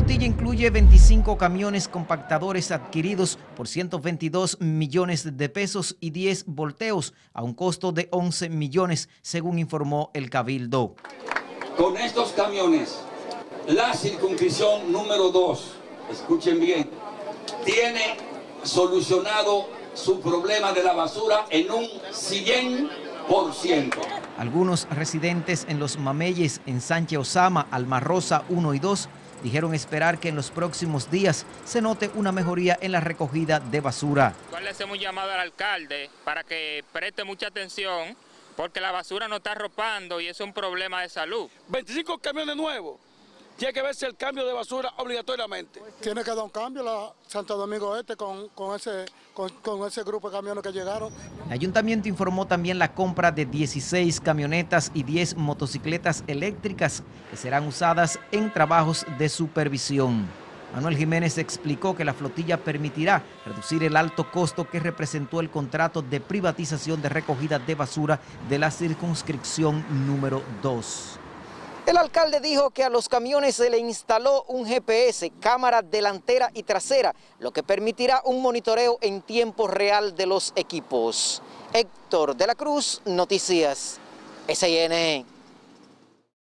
flotilla incluye 25 camiones compactadores adquiridos por 122 millones de pesos y 10 volteos a un costo de 11 millones, según informó el Cabildo. Con estos camiones, la circunscripción número 2, escuchen bien, tiene solucionado su problema de la basura en un 100%. Algunos residentes en Los Mameyes, en Sánchez Osama, Almarrosa 1 y 2, dijeron esperar que en los próximos días se note una mejoría en la recogida de basura. Le hacemos un llamado al alcalde para que preste mucha atención porque la basura no está arropando y es un problema de salud. 25 camiones nuevos. Tiene que verse el cambio de basura obligatoriamente. Tiene que dar un cambio la Santo Domingo Este con ese grupo de camiones que llegaron. El ayuntamiento informó también la compra de 16 camionetas y 10 motocicletas eléctricas que serán usadas en trabajos de supervisión. Manuel Jiménez explicó que la flotilla permitirá reducir el alto costo que representó el contrato de privatización de recogida de basura de la circunscripción número 2. El alcalde dijo que a los camiones se le instaló un GPS, cámara delantera y trasera, lo que permitirá un monitoreo en tiempo real de los equipos. Héctor de la Cruz, Noticias SIN.